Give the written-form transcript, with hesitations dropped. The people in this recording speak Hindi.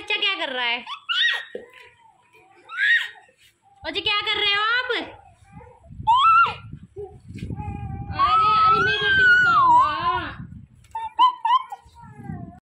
बच्चा क्या कर रहा है? और जी क्या कर रहे हो आप?